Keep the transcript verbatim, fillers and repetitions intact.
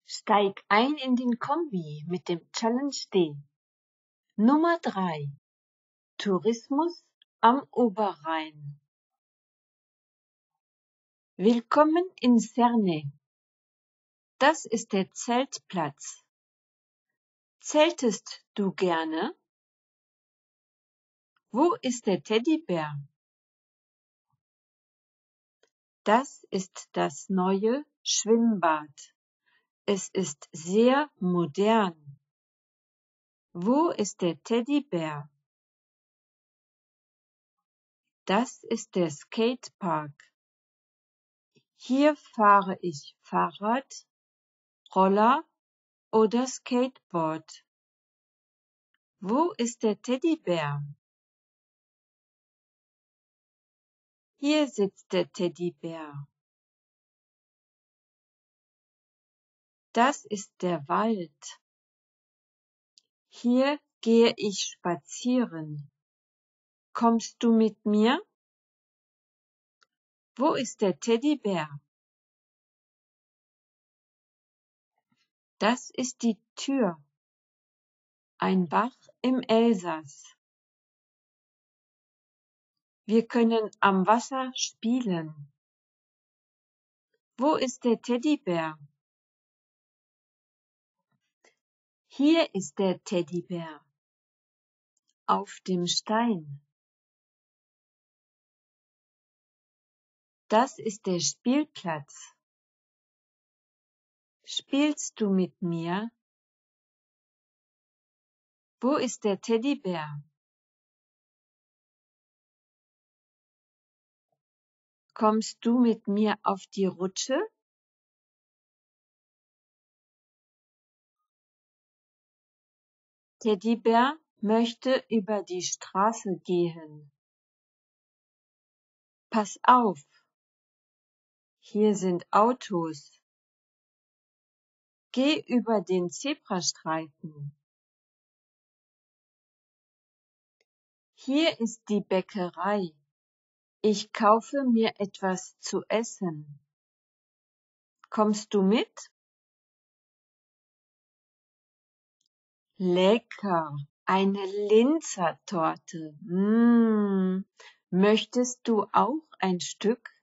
Steig ein in den Kombi mit dem Challenge D. Nummer drei. Tourismus am Oberrhein. Willkommen in Cerne. Das ist der Zeltplatz. Zeltest du gerne? Wo ist der Teddybär? Das ist das neue Schwimmbad. Es ist sehr modern. Wo ist der Teddybär? Das ist der Skatepark. Hier fahre ich Fahrrad, Roller oder Skateboard. Wo ist der Teddybär? Hier sitzt der Teddybär. Das ist der Wald. Hier gehe ich spazieren. Kommst du mit mir? Wo ist der Teddybär? Das ist die Tür. Ein Bach im Elsass. Wir können am Wasser spielen. Wo ist der Teddybär? Hier ist der Teddybär. Auf dem Stein. Das ist der Spielplatz. Spielst du mit mir? Wo ist der Teddybär? Kommst du mit mir auf die Rutsche? Teddybär möchte über die Straße gehen. Pass auf! Hier sind Autos. Geh über den Zebrastreifen. Hier ist die Bäckerei. Ich kaufe mir etwas zu essen. Kommst du mit? Lecker! Eine Linzertorte. Mmh. Möchtest du auch ein Stück?